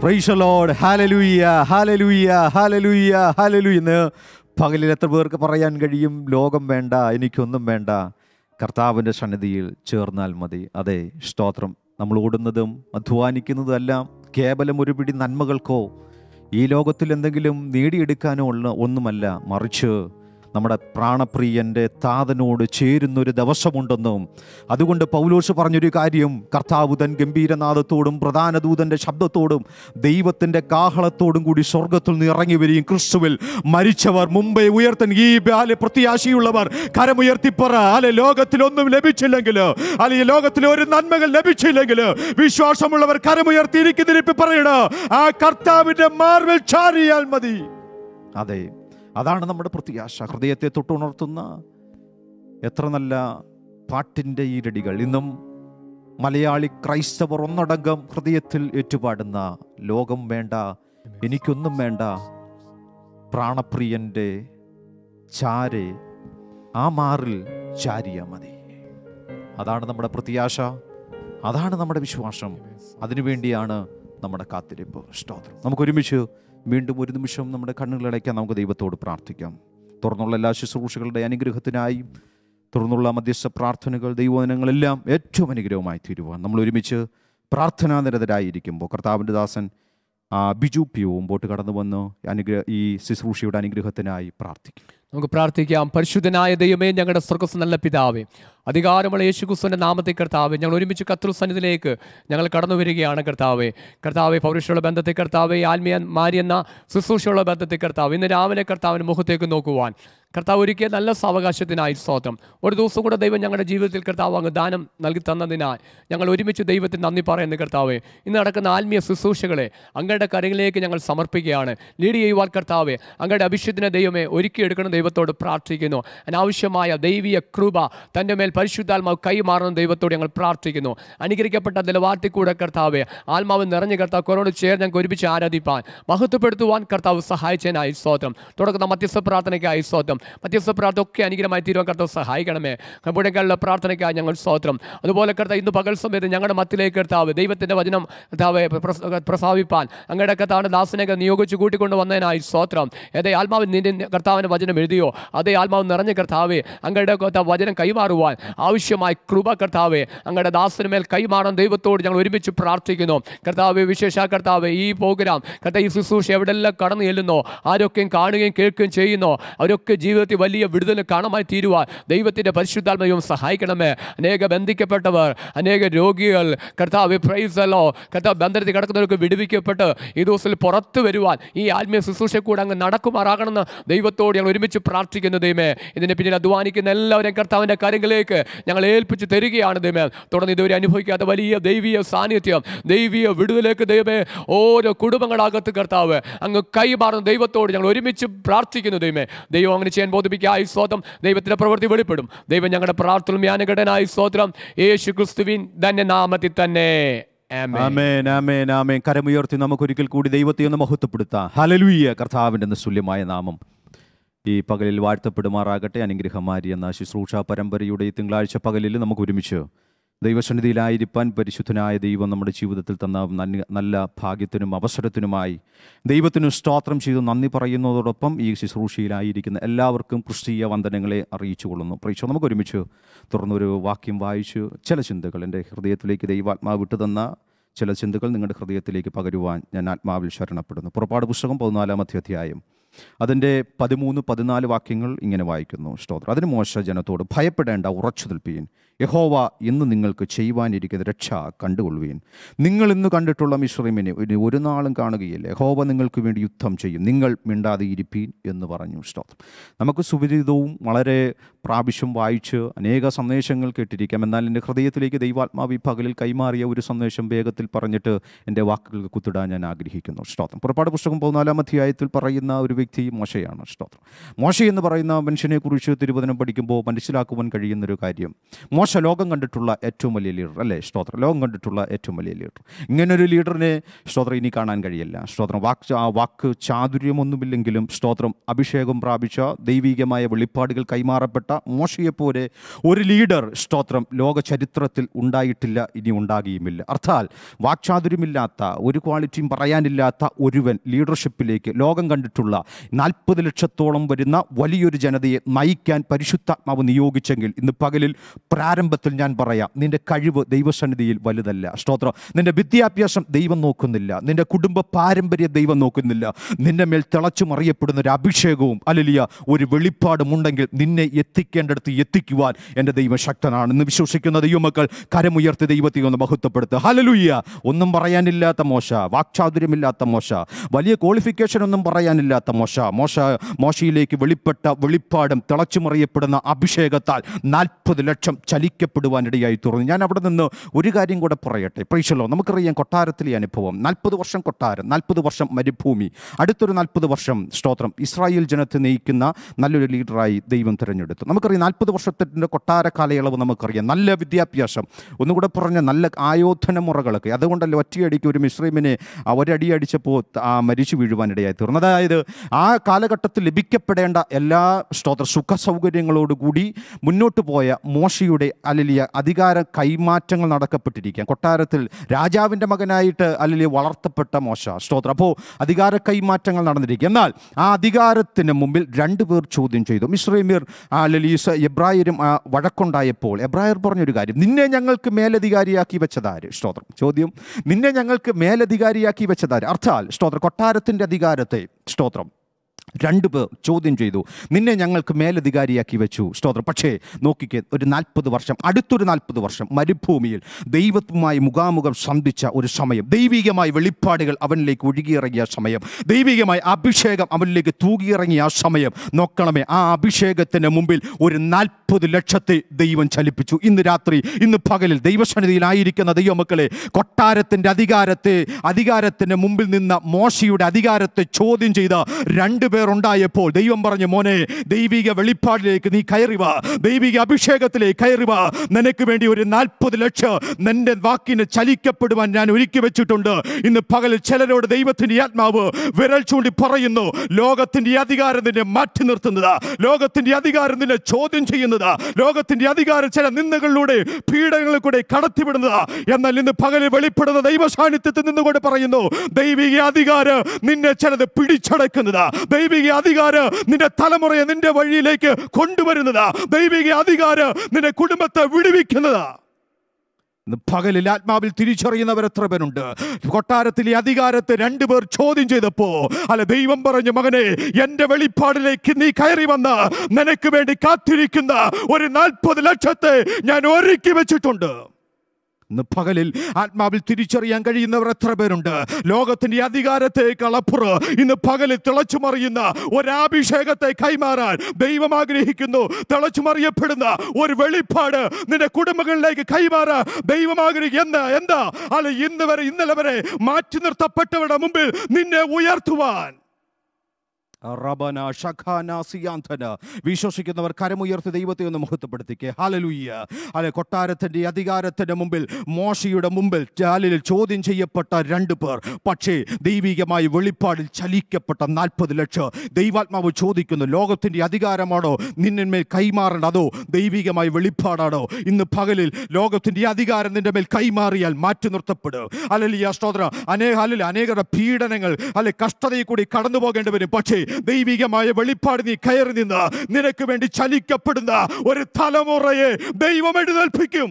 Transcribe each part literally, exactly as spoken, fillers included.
Price the lord. Hallelujah, hallelujah, hallelujah, hallelujah. ഇന്ന് പകലിൽ എത്ര പേർക്ക് പറയാൻ കഴിയും, ലോകം വേണ്ട, എനിക്കൊന്നും വേണ്ട, കർത്താവിൻ്റെ സന്നിധിയിൽ ചേർന്നാൽ മതി. അതെ, സ്തോത്രം. നമ്മൾ ഓടുന്നതും അധ്വാനിക്കുന്നതും എല്ലാം കേവലം ഒരു പിടി നന്മകൾക്കോ ഈ ലോകത്തിൽ എന്തെങ്കിലും നേടിയെടുക്കാനോ ഉള്ള ഒന്നുമല്ല, മറിച്ച് നമ്മുടെ പ്രാണപ്രിയൻ്റെ താതനോട് ചേരുന്നൊരു ദിവസമുണ്ടെന്നും അതുകൊണ്ട് പൗലോസ് പറഞ്ഞൊരു കാര്യം, കർത്താവ് തൻ ഗംഭീരനാദത്തോടും പ്രധാന ദൂതൻ്റെ ശബ്ദത്തോടും ദൈവത്തിൻ്റെ കാഹളത്തോടും കൂടി സ്വർഗത്തിൽ നിന്ന് ഇറങ്ങി വരികയും ക്രിസ്തുവിൽ മരിച്ചവർ മുമ്പേ ഉയർത്തൻ ഈ ബാല്യ പ്രത്യാശയുള്ളവർ കരമുയർത്തിപ്പറ. അല്ലെ, ലോകത്തിലൊന്നും ലഭിച്ചില്ലെങ്കിൽ, അല്ലെങ്കിൽ ലോകത്തിൽ ഒരു നന്മകൾ ലഭിച്ചില്ലെങ്കിൽ വിശ്വാസമുള്ളവർ കരമുയർത്തിയിരിക്കുന്നതിരിപ്പ് പറയണ ആ കർത്താവിൻ്റെ മാർവിൽ ചാരിയാൽ മതി. അതെ, അതാണ് നമ്മുടെ പ്രത്യാശ. ഹൃദയത്തെ തൊട്ടുണർത്തുന്ന എത്ര നല്ല പാട്ടിൻ്റെ ഈരടികൾ ഇന്നും മലയാളി ക്രൈസ്തവർ ഒന്നടങ്കം ഹൃദയത്തിൽ ഏറ്റുപാടുന്ന ലോകം വേണ്ട, എനിക്കൊന്നും വേണ്ട, പ്രാണപ്രിയൻ്റെ ചാരെ ആ മാറിൽ ചാരിയാ മതി. അതാണ് നമ്മുടെ പ്രത്യാശ, അതാണ് നമ്മുടെ വിശ്വാസം. അതിനുവേണ്ടിയാണ് നമ്മുടെ കാത്തിരിപ്പ്. സ്തോത്രം. നമുക്കൊരുമിച്ച് വീണ്ടും ഒരു നിമിഷം നമ്മുടെ കണ്ണുകളടയ്ക്കാൻ നമുക്ക് ദൈവത്തോട് പ്രാർത്ഥിക്കാം. തുറന്നുള്ള എല്ലാ ശുശ്രൂഷകളുടെ അനുഗ്രഹത്തിനായി, തുറന്നുള്ള മധ്യസ്ഥ പ്രാർത്ഥനകൾ, ദൈവവചനങ്ങളെല്ലാം ഏറ്റവും അനുഗ്രഹമായി തീരുവാൻ നമ്മൾ ഒരുമിച്ച് പ്രാർത്ഥനാനിരതരായിരിക്കുമ്പോൾ കർത്താവിൻ്റെ ദാസൻ ബിജു പിയോ മുമ്പോട്ട് കടന്നു വന്ന് അനുഗ്രഹ ഈ ശുശ്രൂഷയുടെ അനുഗ്രഹത്തിനായി പ്രാർത്ഥിക്കും. നമുക്ക് പ്രാർത്ഥിക്കാം. പരിശുദ്ധനായ ദൈവമേ, ഞങ്ങളുടെ സ്വർഗ്ഗസ്ഥ നല്ല പിതാവേ, അധികാരമുള്ള യേശുക്രിസ്തുവിൻ്റെ നാമത്തിൽ കർത്താവേ, ഞങ്ങൾ ഒരുമിച്ച് കർത്തൃസന്നിധിയിലേക്ക് ഞങ്ങൾ കടന്നു വരികയാണ് കർത്താവേ. കർത്താവെ, പൗരുഷമുള്ള ബന്ധത്തിൽ കർത്താവെ, ആത്മീയ മാരിയെന്ന ശുശ്രൂഷയുള്ള ബന്ധത്തിൽ കർത്താവ് ഇന്ന് രാവിലെ കർത്താവിൻ്റെ മുഖത്തേക്ക് നോക്കുവാൻ കർത്താവ് ഒരുക്കിയ നല്ല സാവകാശത്തിനായി സ്തോത്രം. ഒരു ദിവസം കൂടെ ദൈവം ഞങ്ങളുടെ ജീവിതത്തിൽ കർത്താവ് അങ്ങ് ദാനം നൽകി തന്നതിനാൽ ഞങ്ങൾ ഒരുമിച്ച് ദൈവത്തിന് നന്ദി പറയുന്നു കർത്താവെ. ഇന്ന് നടക്കുന്ന ആത്മീയ ശുശ്രൂഷകളെ അങ്ങയുടെ കരങ്ങളിലേക്ക് ഞങ്ങൾ സമർപ്പിക്കുകയാണ്. ലീഡ് ചെയ്യുവാൻ കർത്താവെ, അങ്ങയുടെ അഭിഷേകത്തിനെ ദൈവമേ ഒരുക്കിയെടുക്കണം ദൈവത്തോട് പ്രാർത്ഥിക്കുന്നു. അനാവശ്യമായ ദൈവീയ കൃപ തൻ്റെ മേൽ പരിശുദ്ധാത്മാവ് കൈമാറുന്ന ദൈവത്തോട് ഞങ്ങൾ പ്രാർത്ഥിക്കുന്നു. അനുഗ്രഹിക്കപ്പെട്ട നിലവാരത്തിൽ കൂടെ കർത്താവെ, ആത്മാവ് നിറഞ്ഞ കർത്താവ് കൊറോട് ചേർന്ന് ഞങ്ങൾക്ക് ഒരുമിച്ച് ആരാധിപ്പാൻ മഹത്വപ്പെടുത്തുവാൻ കർത്താവ് സഹായിച്ചതിനായി സ്തോത്രം. തുടക്കുന്ന മധ്യസ്ഥ പ്രാർത്ഥനയ്ക്കായി സ്തോത്രം. മധ്യസ്ഥ പ്രാർത്ഥന ഒക്കെ അനുഗ്രഹമായി തീരുവാൻ കർത്താവ് സഹായിക്കണമേ. പുഴകളുടെ പ്രാർത്ഥനയ്ക്കായി ഞങ്ങൾ സ്തോത്രം. അതുപോലെ കർത്താവ് ഇന്ന് പകൽ സമയത്ത് ഞങ്ങളുടെ മത്തിലേക്ക് കർത്താവ് ദൈവത്തിൻ്റെ വചനം കർത്താവ് പ്രസാവിപ്പാൻ അങ്ങയുടെ കർത്താവിൻ്റെ ദാസനെ നിയോഗിച്ച് കൂട്ടിക്കൊണ്ട് വന്നതിനായി സ്തോത്രം. ഏതേ ആത്മാവ് നിന്റെ കർത്താവിൻ്റെ വചനം എഴുതിയോ അതേ ആത്മാവ് നിറഞ്ഞ കർത്താവെ അങ്ങയുടെ കർത്താവ് വചനം കൈമാറുവാൻ ആവശ്യമായ കൃപ കർത്താവെ അങ്ങയുടെ ദാസന് മേൽ കൈമാറാൻ ദൈവത്തോട് ഞങ്ങൾ ഒരുമിച്ച് പ്രാർത്ഥിക്കുന്നു. കർത്താവെ, വിശേഷ കർത്താവെ, ഈ പ്രോഗ്രാം കർത്താവ് ഈ ശുശ്രൂഷ എവിടെല്ലാം കടന്നു ചെല്ലുന്നോ ആരൊക്കെയും കാണുകയും കേൾക്കുകയും ചെയ്യുന്നോ അവരൊക്കെ ജീവിതത്തിൽ വലിയ വിടുതൽ കാണാമായി തീരുവാൻ ദൈവത്തിൻ്റെ പരിശുദ്ധാത്മയും സഹായിക്കണമേ. അനേക ബന്ധിക്കപ്പെട്ടവർ, അനേക രോഗികൾ കർത്താവ് പ്രൈസലോ കർത്താവ് ബന്ധനത്തിൽ കിടക്കുന്നവർക്ക് വിടുവിക്കപ്പെട്ട് ഈ ദിവസത്തിൽ പുറത്തു വരുവാൻ ഈ ആത്മീയ ശുശ്രൂഷ കൂടെ അങ്ങ് നടക്കുമാറാകണമെന്ന് ദൈവത്തോട് ഞങ്ങൾ ഒരുമിച്ച് പ്രാർത്ഥിക്കുന്നു. ദൈവമേ, ഇതിന് പിന്നിൽ അധ്വാനിക്കുന്ന എല്ലാവരെയും കർത്താവിൻ്റെ കാര്യങ്ങളിലേക്ക് ഞങ്ങൾ ഏൽപ്പിച്ച് തരികയാണ് ദൈവമേ. തുടർന്ന് ഇതുവരെ അനുഭവിക്കാത്ത വലിയ ദൈവീയ സാന്നിധ്യം, ദൈവീയ വിടുതലേക്ക് ദൈവമേ ഓരോ കുടുംബങ്ങളകത്ത് കർത്താവ് അങ്ങ് കൈമാറുന്ന ദൈവത്തോട് ഞങ്ങൾ ഒരുമിച്ച് പ്രാർത്ഥിക്കുന്നു. ദൈവമേ, ദൈവം അങ്ങനെ ചെയ്യാൻ ബോധിപ്പിക്കായി സ്തോത്രം. ദൈവത്തിൻ്റെ പ്രവൃത്തി വെളിപ്പെടും. ദൈവം ഞങ്ങളുടെ പ്രാർത്ഥന ജ്ഞാനഘടനായി സ്തോത്രം. യേശു ക്രിസ്തുവിൻ ധന്യ നാമത്തിൽ തന്നെ. ആമേൻ, ആമേൻ, ആമേൻ. കരമുയർത്തി നമുക്കൊരിക്കൽ കൂടി ദൈവത്തെ ഒന്ന് മഹത്വപ്പെടുത്താം. ഹല്ലേലൂയ. കർത്താവിൻ്റെ നിസ്തുല്യമായ നാമം ഈ പകലിൽ വാഴ്ത്തപ്പെടുമാറാകട്ടെ. അനുഗ്രഹമാരി എന്ന ശുശ്രൂഷ പരമ്പരയുടെ ഈ തിങ്കളാഴ്ച പകലിൽ നമുക്ക് ഒരുമിച്ച് ദൈവസന്നിധിയിലായിരിക്കാൻ പരിശുദ്ധനായ ദൈവം നമ്മുടെ ജീവിതത്തിൽ തന്ന നല്ല ഭാഗ്യത്തിനും അവസരത്തിനുമായി ദൈവത്തിന് സ്തോത്രം ചെയ്ത് നന്ദി പറയുന്നതോടൊപ്പം ഈ ശുശ്രൂഷയിലായിരിക്കുന്ന എല്ലാവർക്കും ക്രിസ്തീയ വന്ദനങ്ങളെ അറിയിച്ചു കൊള്ളുന്നു. പ്രേക്ഷകർ, നമുക്ക് ഒരുമിച്ച് തുറന്നൊരു വാക്യം വായിച്ച് ചില ചിന്തകൾ എൻ്റെ ഹൃദയത്തിലേക്ക് ദൈവാത്മാവ് വിട്ടു തന്ന ചില ചിന്തകൾ നിങ്ങളുടെ ഹൃദയത്തിലേക്ക് പകരുവാൻ ഞാൻ ആത്മാവിൽ ശരണപ്പെടുന്നു. പുറപ്പാട് പുസ്തകം പതിനാലാമത്തെ അധ്യായം അതിൻ്റെ പതിമൂന്ന് പതിനാല് വാക്യങ്ങൾ ഇങ്ങനെ വായിക്കുന്നു. സ്തോത്രം. അതിന് മോശ ജനത്തോട്, ഭയപ്പെടേണ്ട, ഉറച്ചു നിൽപ്പീൻ. യഹോവ ഇന്ന് നിങ്ങൾക്ക് ചെയ്യുവാനിരിക്കുന്ന രക്ഷ കണ്ടുകൊള്ളുവീൻ. നിങ്ങൾ ഇന്ന് കണ്ടിട്ടുള്ള മിസ്രയീമിനെ ഇനി ഒരു നാളും കാണുകയില്ല. യഹോവ നിങ്ങൾക്ക് വേണ്ടി യുദ്ധം ചെയ്യും. നിങ്ങൾ മിണ്ടാതെ ഇരിപ്പീൻ എന്ന് പറഞ്ഞു. സ്തോത്രം. നമുക്ക് സുപരിചിതവും വളരെ പ്രാവശ്യം വായിച്ച് അനേക സന്ദേശങ്ങൾ കേട്ടിരിക്കാം. എന്നാൽ എൻ്റെ ഹൃദയത്തിലേക്ക് ദൈവാത്മാവ് ഈ പകലിൽ കൈമാറിയ ഒരു സന്ദേശം വേഗത്തിൽ പറഞ്ഞിട്ട് എൻ്റെ വാക്കുകൾക്ക് കുത്തിടാൻ ഞാൻ ആഗ്രഹിക്കുന്നു. സ്തോത്രം. പുറപ്പാട് പുസ്തകം പതിനാലാം അധ്യായത്തിൽ പറയുന്ന ഒരു വ്യക്തി മോശയാണ്. സ്തോത്രം. മോശ എന്ന് പറയുന്ന മനുഷ്യനെക്കുറിച്ച് തിരുവചനം പഠിക്കുമ്പോൾ മനസ്സിലാക്കുവാൻ കഴിയുന്നൊരു കാര്യം, മോശ ലോകം കണ്ടിട്ടുള്ള ഏറ്റവും വലിയ ലീഡർ അല്ലേ? സ്തോത്രം. ലോകം കണ്ടിട്ടുള്ള ഏറ്റവും വലിയ ലീഡർ. ഇങ്ങനൊരു ലീഡറിനെ സ്തോത്രം ഇനി കാണാൻ കഴിയില്ല. സ്തോത്രം. വാക്ക് വാക്ക് ചാതുര്യമൊന്നുമില്ലെങ്കിലും സ്തോത്രം അഭിഷേകം പ്രാപിച്ച ദൈവികമായ വെളിപ്പാടുകൾ കൈമാറപ്പെട്ട മോശയെപ്പോലെ ഒരു ലീഡർ സ്തോത്രം ലോക ചരിത്രത്തിൽ ഉണ്ടായിട്ടില്ല, ഇനി ഉണ്ടാകുകയുമില്ല. അർത്ഥാൽ വാക്ചാതുര്യമില്ലാത്ത, ഒരു ക്വാളിറ്റിയും പറയാനില്ലാത്ത ഒരുവൻ ലീഡർഷിപ്പിലേക്ക് ലോകം കണ്ടിട്ടുള്ള നാൽപ്പത് ലക്ഷത്തോളം വരുന്ന വലിയൊരു ജനതയെ നയിക്കാൻ പരിശുദ്ധാത്മാവ് നിയോഗിച്ചെങ്കിൽ ഇന്ന് പകലിൽ പ്രാരംഭത്തിൽ ഞാൻ പറയാം, നിന്റെ കഴിവ് ദൈവസന്നിധിയിൽ വലുതല്ല. സ്തോത്രം. നിന്റെ വിദ്യാഭ്യാസം ദൈവം നോക്കുന്നില്ല, നിന്റെ കുടുംബ പാരമ്പര്യം ദൈവം നോക്കുന്നില്ല. നിന്റെ മേൽ തിളച്ചു മറിയപ്പെടുന്ന ഒരു അഭിഷേകവും അലലിയ ഒരു വെളിപ്പാടും ഉണ്ടെങ്കിൽ നിന്നെ എത്തിക്കേണ്ടടുത്ത് എത്തിക്കുവാൻ എൻ്റെ ദൈവം ശക്തനാണ്. ഇന്ന് വിശ്വസിക്കുന്ന ദൈവമക്കൾ കരമുയർത്തി ദൈവത്തെ ഒന്ന് മഹത്വപ്പെടുത്തുക. ഹല്ലേലൂയ. ഒന്നും പറയാനില്ലാത്ത മോശ, വാക്ചാതുര്യമില്ലാത്ത മോശ, വലിയ ക്വാളിഫിക്കേഷൻ ഒന്നും പറയാനില്ലാത്ത മോശ, മോശ മോശയിലേക്ക് വെളിപ്പെട്ട വെളിപ്പാടും തിളച്ചു മറിയപ്പെടുന്ന അഭിഷേകത്താൽ നാൽപ്പത് ലക്ഷം ചലിക്കപ്പെടുവാനിടയായി തീർന്നു. ഞാൻ അവിടെ നിന്ന് ഒരു കാര്യം കൂടെ പറയട്ടെ. പ്രൈസലോ. നമുക്കറിയാം കൊട്ടാരത്തിലെ അനുഭവം. നാൽപ്പത് വർഷം കൊട്ടാരം, നാൽപ്പത് വർഷം മരുഭൂമി, അടുത്തൊരു നാൽപ്പത് വർഷം സ്തോത്രം ഇസ്രായേൽ ജനത്തെ നയിക്കുന്ന നല്ലൊരു ലീഡറായി ദൈവം തിരഞ്ഞെടുത്തു. നമുക്കറിയാം നാൽപ്പത് വർഷത്തിൻ്റെ കൊട്ടാര കാലയളവ് നമുക്കറിയാം. നല്ല വിദ്യാഭ്യാസം, ഒന്നുകൂടെ പറഞ്ഞ നല്ല ആയോധന മുറകളൊക്കെ. അതുകൊണ്ടല്ലേ ഒറ്റയടിക്ക് ഒരു മിസ്രൈമിനെ ഒരടി അടിച്ചപ്പോൾ മരിച്ചു വീഴുവാനിടയായി തീർന്നു. അതായത് ആ കാലഘട്ടത്തിൽ ലഭിക്കപ്പെടേണ്ട എല്ലാ സ്തോത്ര സുഖ സൗകര്യങ്ങളോടുകൂടി മുന്നോട്ട് പോയ മോശയുടെ അലലിയ അധികാര കൈമാറ്റങ്ങൾ നടക്കപ്പെട്ടിരിക്കുക. കൊട്ടാരത്തിൽ രാജാവിൻ്റെ മകനായിട്ട് അലലിയ വളർത്തപ്പെട്ട മോശ സ്തോത്രം. അപ്പോൾ അധികാര കൈമാറ്റങ്ങൾ നടന്നിരിക്കുക. എന്നാൽ ആ അധികാരത്തിന് മുമ്പിൽ രണ്ടുപേർ ചോദ്യം ചെയ്തു. മിസ്രൈമ്യർ അലലീസ് എബ്രായരും വഴക്കുണ്ടായപ്പോൾ എബ്രായർ പറഞ്ഞൊരു കാര്യം, നിന്നെ ഞങ്ങൾക്ക് മേലധികാരിയാക്കി വെച്ചതാര്? സ്തോത്രം. ചോദ്യം, നിന്നെ ഞങ്ങൾക്ക് മേലധികാരിയാക്കി വെച്ചതാര്? അർത്ഥാൽ സ്തോത്രം കൊട്ടാരത്തിൻ്റെ അധികാരത്തെ സ്തോത്രം രണ്ടു പേർ ചോദ്യം ചെയ്തു. നിന്നെ ഞങ്ങൾക്ക് മേലധികാരിയാക്കി വെച്ചു. സ്തോത്രം. പക്ഷേ നോക്കിക്കേ, ഒരു നാൽപ്പത് വർഷം, അടുത്തൊരു നാൽപ്പത് വർഷം മരുഭൂമിയിൽ ദൈവവുമായി മുഖാമുഖം സന്ധിച്ച ഒരു സമയം, ദൈവികമായ വെളിപ്പാടുകൾ അവനിലേക്ക് ഒഴുകിയിറങ്ങിയ സമയം, ദൈവികമായ അഭിഷേകം അവനിലേക്ക് തൂകിയിറങ്ങിയ ആ സമയം നോക്കണമേ. ആ അഭിഷേകത്തിന് മുമ്പിൽ ഒരു നാൽപ്പത് ലക്ഷത്തെ ദൈവം ചലിപ്പിച്ചു. ഇന്ന് രാത്രി, ഇന്ന് പകലിൽ ദൈവസന്നിധിയിലായിരിക്കുന്ന ദൈവമക്കളെ, കൊട്ടാരത്തിൻ്റെ അധികാരത്തെ അധികാരത്തിന് മുമ്പിൽ നിന്ന മോശയുടെ അധികാരത്തെ ചോദ്യം ചെയ്ത രണ്ടു പേർ ഉണ്ടായപ്പോൾ ദൈവം പറഞ്ഞു, മോനെ, ദൈവിക വെളിപ്പാടിലേക്ക് നീ കയറി വാ, ദൈവിക അഭിഷേകത്തിലേക്ക് കയറി വാ. നിനക്ക് വേണ്ടി ഒരു നാൽപ്പത് ലക്ഷം നിന്റെ വാക്കിന് ചലിക്കപ്പെടുവാൻ ഞാൻ ഒരുക്കി വെച്ചിട്ടുണ്ട്. ഇന്ന് പകലിൽ ചിലരോട് ദൈവത്തിൻ്റെ ആത്മാവ് വിരൽ ചൂണ്ടി പറയുന്നു, ലോകത്തിൻ്റെ അധികാരം നിന്നെ മാറ്റി നിർത്തുന്നതാ, ലോകത്തിൻ്റെ അധികാരം നിന്നെ ചോദ്യം ചെയ്യുന്നതാ, ലോകത്തിൻ്റെ അധികാരം ചില നിന്ദകളിലൂടെ പീഡകളിൽ കൂടെ കടത്തിവിടുന്നതാ. എന്നാൽ ഇന്ന് പകലിൽ വെളിപ്പെടുന്ന ദൈവ സാന്നിധ്യത്തിൽ നിന്നുകൊണ്ട് പറയുന്നു, ദൈവിക അധികാരം നിന്നെ ചിലത് പിടിച്ചടക്കുന്നതാ, ദൈവിക അധികാരം നിന്റെ തലമുറയെ നിന്റെ വഴിയിലേക്ക് കൊണ്ടുവരുന്നതാ, ദൈവിക അധികാരം നിന്റെ കുടുംബത്തെ വിടുവിക്കുന്നതാ. പകലിൽ ആത്മാവിൽ തിരിച്ചറിയുന്നവർ എത്ര പേരുണ്ട്? കൊട്ടാരത്തിലെ അധികാരത്തെ രണ്ടുപേർ ചോദ്യം ചെയ്തപ്പോ അല്ല ദൈവം പറഞ്ഞു, മകനെ, എന്റെ വെളിപ്പാടിലേക്ക് നീ കയറി വന്ന നിനക്ക് വേണ്ടി കാത്തിരിക്കുന്ന ഒരു നാൽപ്പത് ലക്ഷത്തെ ഞാൻ ഒരുക്കി വെച്ചിട്ടുണ്ട്. ഇന്ന് പകലിൽ ആത്മാവിൽ തിരിച്ചറിയാൻ കഴിയുന്നവർ എത്ര പേരുണ്ട്? ലോകത്തിന്റെ അധികാരത്തേക്കാൾ അപ്പുറം ഇന്ന് പകലിൽ തിളച്ചുമറിയുന്ന ഒരഭിഷേകത്തെ കൈമാറാൻ ദൈവം ആഗ്രഹിക്കുന്നു. തിളച്ചുമറിയപ്പെടുന്ന ഒരു വെളിപ്പാട് നിന്റെ കുടുംബങ്ങളിലേക്ക് കൈമാറാൻ ദൈവം ആഗ്രഹിക്കുന്നു. എന്താ എന്താ അല്ല ഇന്ന് വരെ ഇന്നലെ വരെ മാറ്റി നിർത്തപ്പെട്ടവരുടെ മുമ്പിൽ നിന്നെ ഉയർത്തുവാൻ. വിശ്വസിക്കുന്നവർ കരമുയർത്തി ദൈവത്തെ ഒന്ന് മഹത്വപ്പെടുത്തിക്കേ. ഹല്ലേലൂയ. അല്ലെ, കൊട്ടാരത്തിന്റെ അധികാരത്തിന്റെ മുമ്പിൽ, മോശയുടെ മുമ്പിൽ ചാലിൽ ചോദ്യം ചെയ്യപ്പെട്ട രണ്ടു പേർ, പക്ഷേ ദൈവികമായ വെളിപ്പാടിൽ ചലിക്കപ്പെട്ട നാൽപ്പത് ലക്ഷം. ദൈവാത്മാവ് ചോദിക്കുന്നു, ലോകത്തിന്റെ അധികാരമാണോ നിന്നിന്മേൽ കൈമാറേണ്ട, അതോ ദൈവികമായ വെളിപ്പാടാണോ? ഇന്ന് പകലിൽ ലോകത്തിന്റെ അധികാരം നിന്റെ മേൽ കൈമാറിയാൽ മാറ്റി നിർത്തപ്പെടും. അല്ലെങ്കിൽ സ്തോത്രം, അനേക അല്ലെങ്കിൽ അനേകരുടെ പീഡനങ്ങൾ അല്ലെ കഷ്ടതയിൽ കൂടി കടന്നു പോകേണ്ടി വരും. പക്ഷേ ദൈവികമായ വെളിപ്പാട് നീ കയറി നിന്ന് നിനക്ക് വേണ്ടി ചലിക്കപ്പെടുന്ന ഒരു തലമുറയെ ദൈവം എഴുന്നേൽപ്പിക്കും.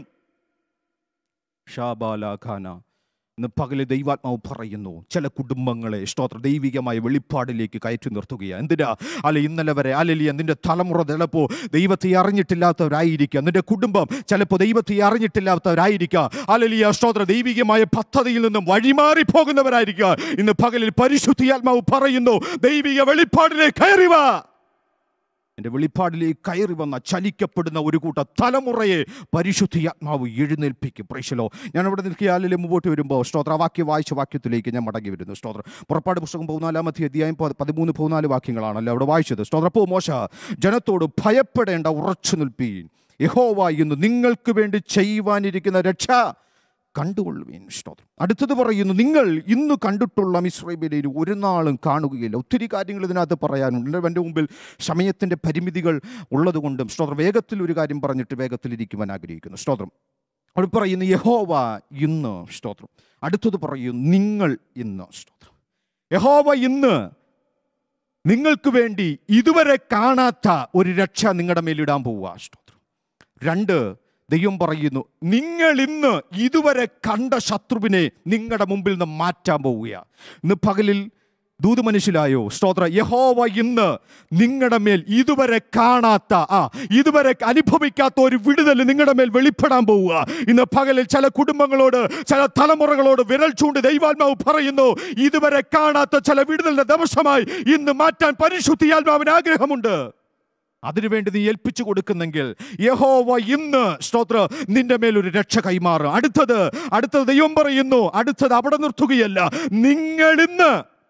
ഇന്ന് പകല് ദൈവാത്മാവ് പറയുന്നു, ചില കുടുംബങ്ങളെ സ്തോത്ര ദൈവികമായ വെളിപ്പാടിലേക്ക് കയറ്റി നിർത്തുകയാണ്. എന്തിനാ? അല്ല, ഇന്നലെ വരെ അല്ലെ നിന്റെ തലമുറ ചിലപ്പോൾ ദൈവത്തെ അറിഞ്ഞിട്ടില്ലാത്തവരായിരിക്കാം, നിന്റെ കുടുംബം ചിലപ്പോൾ ദൈവത്തെ അറിഞ്ഞിട്ടില്ലാത്തവരായിരിക്കാം, അല്ലെ സ്തോത്ര ദൈവികമായ പദ്ധതിയിൽ നിന്നും വഴിമാറി പോകുന്നവരായിരിക്കാം. ഇന്ന് പകലിൽ പരിശുദ്ധാത്മാവ് പറയുന്നു, ദൈവിക വെളിപ്പാടിലേക്ക് കയറി വാ. എൻ്റെ വെളിപ്പാടിലേക്ക് കയറി വന്ന ചലിക്കപ്പെടുന്ന ഒരു കൂട്ടം തലമുറയെ പരിശുദ്ധാത്മാവ് എഴുന്നേൽപ്പിക്കും. പ്രൈസലോ. ഞാൻ അവിടെ നിൽക്കിയാലിൽ മുമ്പോട്ട് വരുമ്പോൾ സ്തോത്ര വാക്യം വായിച്ച വാക്യത്തിലേക്ക് ഞാൻ മടങ്ങി വരുന്നു. സ്തോത്രം. പുറപ്പാട് പുസ്തകം പതിനാലാമത്തെ അധ്യായം പതിമൂന്ന് പതിനാല് വാക്യങ്ങളാണല്ലോ അവിടെ വായിച്ചത്. സ്തോത്ര. അപ്പോൾ മോശ ജനത്തോട് ഭയപ്പെടേണ്ട, ഉറച്ചു നിൽപ്പീൻ, യഹോവ ഇന്ന് നിങ്ങൾക്ക് വേണ്ടി ചെയ്യുവാനിരിക്കുന്ന രക്ഷ കണ്ടുകൊള്ളുവീൻ. സ്തോത്രം. അടുത്തത് പറയുന്നു, നിങ്ങൾ ഇന്ന് കണ്ടിട്ടുള്ള മിസ്രൈമിനെ ഒരു നാളും കാണുകയില്ല. ഒത്തിരി കാര്യങ്ങൾ ഇതിനകത്ത് പറയാനുണ്ട്. എൻ്റെ മുമ്പിൽ സമയത്തിൻ്റെ പരിമിതികൾ ഉള്ളതുകൊണ്ടും സ്തോത്രം വേഗത്തിൽ ഒരു കാര്യം പറഞ്ഞിട്ട് വേഗത്തിലിരിക്കുവാൻ ആഗ്രഹിക്കുന്നു. സ്തോത്രം. അവിടെ പറയുന്നു യഹോവ ഇന്ന്. സ്തോത്രം. അടുത്തത് പറയുന്നു നിങ്ങൾ ഇന്ന്. സ്തോത്രം. യഹോവ ഇന്ന് നിങ്ങൾക്ക് വേണ്ടി ഇതുവരെ കാണാത്ത ഒരു രക്ഷ നിങ്ങളുടെ മേലിടാൻ പോവുക. സ്തോത്രം. രണ്ട്, ദൈവം പറയുന്നു നിങ്ങൾ ഇന്ന് ഇതുവരെ കണ്ട ശത്രുവിനെ നിങ്ങളുടെ മുമ്പിൽ നിന്ന് മാറ്റാൻ പോവുക. ഇന്ന് പകലിൽ ദൂത് മനസ്സിലായോ? സ്തോത്ര. യഹോവ ഇന്ന് നിങ്ങളുടെ മേൽ ഇതുവരെ കാണാത്ത, ആ ഇതുവരെ അനുഭവിക്കാത്ത ഒരു വിടുതൽ നിങ്ങളുടെ മേൽ വെളിപ്പെടാൻ പോവുക. ഇന്ന് പകലിൽ ചില കുടുംബങ്ങളോട്, ചില തലമുറകളോട് വിരൽ ചൂണ്ടി ദൈവാത്മാവ് പറയുന്നു, ഇതുവരെ കാണാത്ത ചില വിടുതലിന്റെ ദിവസമായി ഇന്ന് മാറ്റാൻ പരിശുദ്ധാത്മാവിന് ആഗ്രഹമുണ്ട്. അതിനുവേണ്ടി നീ ഏൽപ്പിച്ചു കൊടുക്കുന്നെങ്കിൽ യഹോവ ഇന്ന് സ്തോത്ര നിന്റെ മേലൊരു രക്ഷ കൈമാറും. അടുത്തത് അടുത്തത് ദൈവം പറയുന്നു, അടുത്തത് അവിടെ നിർത്തുകയല്ല, നിങ്ങൾ ഇന്ന്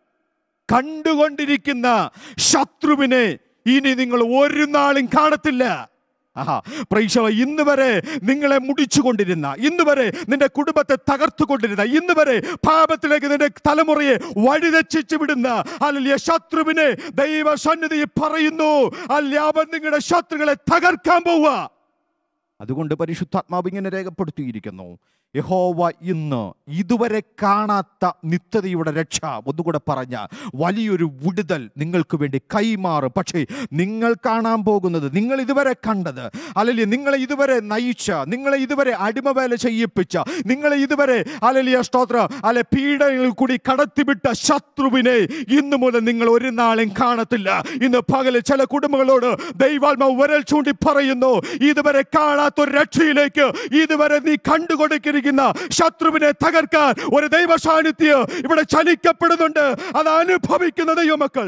കണ്ടുകൊണ്ടിരിക്കുന്ന ശത്രുവിനെ ഇനി നിങ്ങൾ ഒരു നാളും കാണത്തില്ല. ആഹാ പ്രൈസോ. ഇന്ന് വരെ നിങ്ങളെ മുടിച്ചുകൊണ്ടിരുന്ന, ഇന്ന് വരെ നിന്റെ കുടുംബത്തെ തകർത്തുകൊണ്ടിരുന്ന, ഇന്ന് വരെ പാപത്തിലേക്ക് നിന്റെ തലമുറയെ വഴിതെറ്റിച്ചു വിടുന്ന അല്ലെ ശത്രുവിനെ ദൈവ സന്നിധിയിൽ പറയുന്നു, അല്ലെ അവൻ നിങ്ങളുടെ ശത്രുക്കളെ തകർക്കാൻ പോവുക. അതുകൊണ്ട് പരിശുദ്ധാത്മാവ് ഇങ്ങനെ രേഖപ്പെടുത്തിയിരിക്കുന്നു, യഹോവ ഇന്ന് ഇതുവരെ കാണാത്ത നിത്യതയുടെ രക്ഷ, ഒന്നുകൂടെ പറഞ്ഞ വലിയൊരു വിടുതൽ നിങ്ങൾക്ക് വേണ്ടി കൈമാറും. പക്ഷേ നിങ്ങൾ കാണാൻ പോകുന്നത്, നിങ്ങൾ ഇതുവരെ കണ്ടത്, അല്ലെങ്കിൽ നിങ്ങളെ ഇതുവരെ നയിച്ച, നിങ്ങളെ ഇതുവരെ അടിമവേല ചെയ്യിപ്പിച്ച, നിങ്ങളെ ഇതുവരെ അലലിയ സ്തോത്ര അല്ലെ പീഡനങ്ങളിൽ കൂടി കടത്തിവിട്ട ശത്രുവിനെ ഇന്നു മുതൽ നിങ്ങൾ ഒരു നാളും കാണത്തില്ല. ഇന്ന് പകല് ചില കുടുംബങ്ങളോട് ദൈവാത്മാവ് വിരൽ ചൂണ്ടി പറയുന്നു, ഇതുവരെ കാണാത്തൊരു രക്ഷയിലേക്ക്, ഇതുവരെ നീ കണ്ടുകൊടുക്കുന്ന ശത്രുവിനെ തകർക്കാൻ ഒരു ദൈവ സാന്നിധ്യം ഇവിടെ ചലിക്കപ്പെടുന്നുണ്ട്. അത് അനുഭവിക്കുന്ന ദൈവമക്കൾ.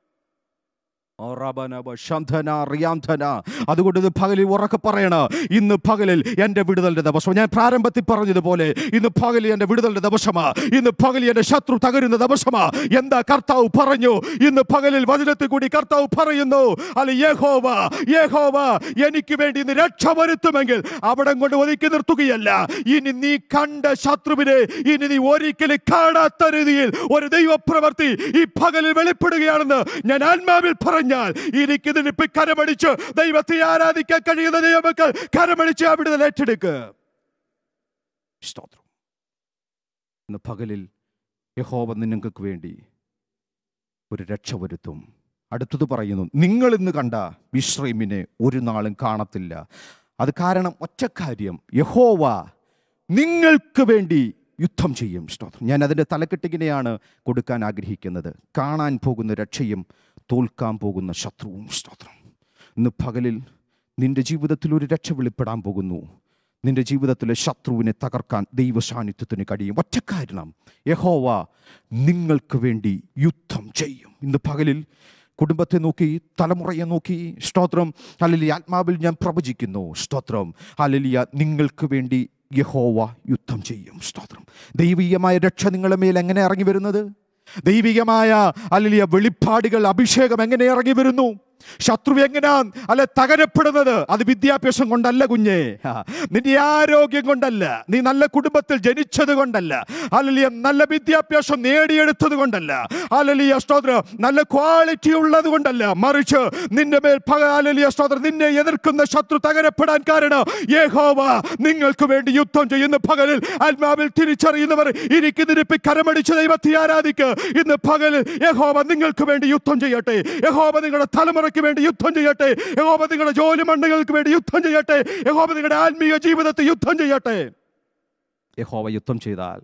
അതുകൊണ്ട് ഇത് പകലിൽ ഉറക്കെ പറയണ, ഇന്ന് പകലിൽ എൻ്റെ വിടുതലിന്റെ ദിവസം. ഞാൻ പ്രാരംഭത്തിൽ പറഞ്ഞതുപോലെ ഇന്ന് പകലിൽ എൻ്റെ വിടുതലിന്റെ ദിവസമാ. ഇന്ന് പകലിൽ എൻ്റെ ശത്രു തകരുന്ന ദിവസമാ. എന്താ കർത്താവ് പറഞ്ഞു? ഇന്ന് പകലിൽ വചനത്തിൽ കൂടി കർത്താവ് പറയുന്നു, അല്ല യഹോവ യഹോവ എനിക്ക് വേണ്ടി ഇന്ന് രക്ഷ വരുത്തുമെങ്കിൽ അവിടെ കൊണ്ട് ഒതുക്കി നിർത്തുകയല്ല. ഇനി നീ കണ്ട ശത്രുവിനെ ഇനി നീ ഒരിക്കലും കാണാത്ത രീതിയിൽ ഒരു ദൈവപ്രവൃത്തി ഈ പകലിൽ വെളിപ്പെടുകയാണെന്ന് ഞാൻ ആത്മാവിൽ പറഞ്ഞു. ഇരിക്കുന്നതിന് കരമടിച്ച് ദൈവത്തെ ആരാധിക്കാൻ കഴിയുന്ന ദൈവമക്കൾ കരമടിച്ച് ആ വിടുതൽ ഏറ്റെടുക്കുക. സ്തോത്രം. ഇന്ന് പകലിൽ യഹോവ നിങ്ങൾക്ക് വേണ്ടി ഒരു രക്ഷ വരുത്തും. അടുത്തത് പറയുന്നു, നിങ്ങൾ ഇന്ന് കണ്ട മിസ്രൈമിനെ ഒരു നാളും കാണത്തില്ല. അത് കാരണം ഒറ്റ കാര്യം, യഹോവ നിങ്ങൾക്ക് വേണ്ടി യുദ്ധം ചെയ്യും. സ്തോത്രം. ഞാൻ അതിൻ്റെ തലക്കെട്ടിങ്ങനെയാണ് കൊടുക്കാൻ ആഗ്രഹിക്കുന്നത്, കാണാൻ പോകുന്ന രക്ഷയും തോൽക്കാൻ പോകുന്ന ശത്രുവും. സ്തോത്രം. ഇന്ന് പകലിൽ നിന്റെ ജീവിതത്തിൽ ഒരു രക്ഷ വെളിപ്പെടാൻ പോകുന്നു. നിന്റെ ജീവിതത്തിലെ ശത്രുവിനെ തകർക്കാൻ ദൈവ സാന്നിധ്യത്തിന് കഴിയും. ഒറ്റ കാരണം, യഹോവ നിങ്ങൾക്ക് വേണ്ടി യുദ്ധം ചെയ്യും. ഇന്ന് പകലിൽ കുടുംബത്തെ നോക്കി, തലമുറയെ നോക്കി, സ്തോത്രം ഹല്ലേലൂയ, ആത്മാവിൽ ഞാൻ പ്രവചിക്കുന്നു. സ്തോത്രം ഹല്ലേലൂയ, നിങ്ങൾക്ക് വേണ്ടി യഹോവ യുദ്ധം ചെയ്യും. സ്തോത്രം. ദൈവീയമായ രക്ഷ നിങ്ങളുടെ മേൽ എങ്ങനെ ഇറങ്ങി വരുന്നത്? ദൈവികമായ ഹല്ലേലൂയ വെളിപ്പാടുകൾ, അഭിഷേകം എങ്ങനെ ഇറങ്ങി വരുന്നു? ശത്രു എങ്ങനാ അല്ലെ തകരപ്പെടുന്നത്? അത് വിദ്യാഭ്യാസം കൊണ്ടല്ല കുഞ്ഞേ, നിന്റെ ആരോഗ്യം കൊണ്ടല്ല, നീ നല്ല കുടുംബത്തിൽ ജനിച്ചത് കൊണ്ടല്ല, ഹല്ലേലൂയ നല്ല വിദ്യാഭ്യാസം നേടിയെടുത്തത് കൊണ്ടല്ല, ഹല്ലേലൂയ സ്തോത്രം നല്ല ക്വാളിറ്റി ഉള്ളത് കൊണ്ടല്ല, മറിച്ച് നിന്റെ മേൽ ഹല്ലേലൂയ സ്തോത്രം നിന്നെ എതിർക്കുന്ന ശത്രു തകരപ്പെടാൻ കാരണം യഹോവ നിങ്ങൾക്ക് വേണ്ടി യുദ്ധം ചെയ്യുന്ന പകലിൽ ആത്മാവിൽ തിരിച്ചറിയുന്നവർ ഇരിക്കുന്നതിരിപ്പ് കരമടിച്ച് ദൈവത്തെ ആരാധിക്കുക. ഇന്ന് പകലിൽ യഹോവ നിങ്ങൾക്ക് വേണ്ടി യുദ്ധം ചെയ്യട്ടെ. യഹോവ നിങ്ങളുടെ തലമുറ വേണ്ടി യുദ്ധം ചെയ്യട്ടെ. യഹോവ നിങ്ങളുടെ ജോലി മണ്ഡലങ്ങൾക്ക് വേണ്ടി യുദ്ധം ചെയ്യട്ടെ. യഹോവ നിങ്ങളുടെ ആത്മീയ ജീവിതത്തിൽ യുദ്ധം ചെയ്യട്ടെ. യഹോവ യുദ്ധം ചെയ്താൽ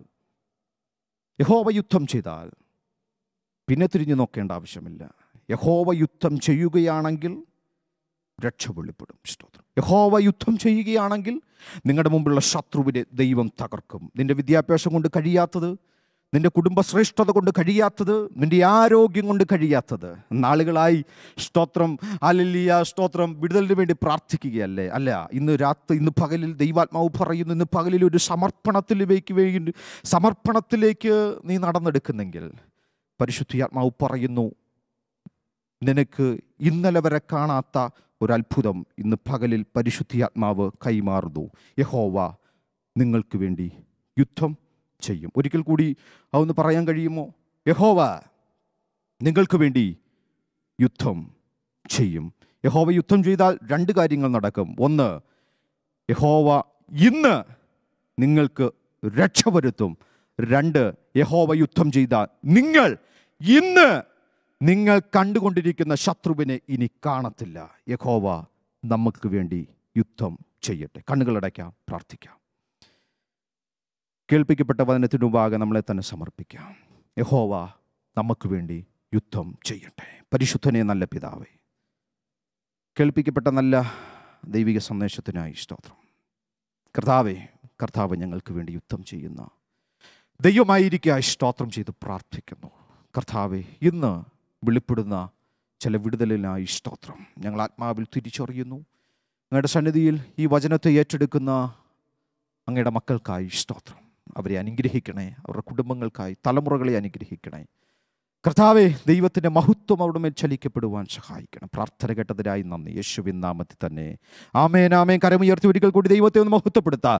യഹോവ യുദ്ധം ചെയ്താൽ പിന്നെ തിരിഞ്ഞു നോക്കേണ്ട ആവശ്യമില്ല. യഹോവ യുദ്ധം ചെയ്യുകയാണെങ്കിൽ രക്ഷ വെളിപ്പെടും. സ്തോത്രം. യഹോവ യുദ്ധം ചെയ്യുകയാണെങ്കിൽ നിങ്ങളുടെ മുമ്പിലുള്ള ശത്രുവിനെ ദൈവം തകർക്കും. നിന്റെ വിദ്യാഭ്യാസം കൊണ്ട് കഴിയാത്തത്, നിൻ്റെ കുടുംബശ്രേഷ്ഠത കൊണ്ട് കഴിയാത്തത്, നിൻ്റെ ആരോഗ്യം കൊണ്ട് കഴിയാത്തത്. നാളുകളായി സ്തോത്രം, ഹല്ലേലൂയ, സ്തോത്രം, വിടുതലിന് വേണ്ടി പ്രാർത്ഥിക്കുകയല്ലേ? അല്ല, ഇന്ന് രാത്രി, ഇന്ന് പകലിൽ ദൈവാത്മാവ് പറയുന്നു, ഇന്ന് പകലിൽ ഒരു സമർപ്പണത്തിലേക്ക് വേണ്ടി സമർപ്പണത്തിലേക്ക് നീ നടന്നെടുക്കുന്നെങ്കിൽ പരിശുദ്ധാത്മാവ് പറയുന്നു, നിനക്ക് ഇന്നലെ വരെ കാണാത്ത ഒരത്ഭുതം ഇന്ന് പകലിൽ പരിശുദ്ധാത്മാവ് കൈമാറുന്നു. യഹോവ നിങ്ങൾക്ക് വേണ്ടി യുദ്ധം ചെയ്യും. ഒരിക്കൽ കൂടി അതൊന്ന് പറയാൻ കഴിയുമോ? യഹോവ നിങ്ങൾക്ക് വേണ്ടി യുദ്ധം ചെയ്യും. യഹോവ യുദ്ധം ചെയ്താൽ രണ്ട് കാര്യങ്ങൾ നടക്കും. ഒന്ന്, യഹോവ ഇന്ന് നിങ്ങൾക്ക് രക്ഷ വരുത്തും. രണ്ട്, യഹോവ യുദ്ധം ചെയ്താൽ നിങ്ങൾ ഇന്ന് നിങ്ങൾ കണ്ടുകൊണ്ടിരിക്കുന്ന ശത്രുവിനെ ഇനി കാണത്തില്ല. യഹോവ നമുക്ക് വേണ്ടി യുദ്ധം ചെയ്യട്ടെ. കണ്ണുകളടയ്ക്കാം, പ്രാർത്ഥിക്കാം. കേൾപ്പിക്കപ്പെട്ട വചനത്തിനു മുമ്പാകെ നമ്മളെ തന്നെ സമർപ്പിക്കാം. യഹോവ നമുക്ക് വേണ്ടി യുദ്ധം ചെയ്യട്ടെ. പരിശുദ്ധനെ നല്ല പിതാവേ, കേൾപ്പിക്കപ്പെട്ട നല്ല ദൈവിക സന്ദേശത്തിനായി സ്തോത്രം. കർത്താവേ, കർത്താവ് ഞങ്ങൾക്ക് വേണ്ടി യുദ്ധം ചെയ്യുന്ന ദൈവമായിരിക്കായി സ്തോത്രം ചെയ്ത് പ്രാർത്ഥിക്കുന്നു. കർത്താവേ, ഇന്ന് വെളിപ്പെടുന്ന ചില വിടുതലിനായി സ്തോത്രം. ഞങ്ങൾ ആത്മാവിൽ തിരിച്ചറിയുന്നു. അങ്ങയുടെ സന്നിധിയിൽ ഈ വചനത്തെ ഏറ്റെടുക്കുന്ന അങ്ങയുടെ മക്കൾക്കായി സ്തോത്രം. അവരെ അനുഗ്രഹിക്കണേ. അവരുടെ കുടുംബങ്ങൾക്കായി തലമുറകളെ അനുഗ്രഹിക്കണേ. കർത്താവേ, ദൈവത്തിൻ്റെ മഹത്വം അവിടെ മേൽ ചലിക്കപ്പെടുവാൻ സഹായിക്കണം. പ്രാർത്ഥന കേട്ടതിനായി നന്ദി. യേശുവിൻ നാമത്തിൽ തന്നെ ആമേൻ, ആമേൻ. കരമുയർത്തി ഒരിക്കൽ കൂടി ദൈവത്തെ ഒന്ന് മഹത്വപ്പെടുത്താം.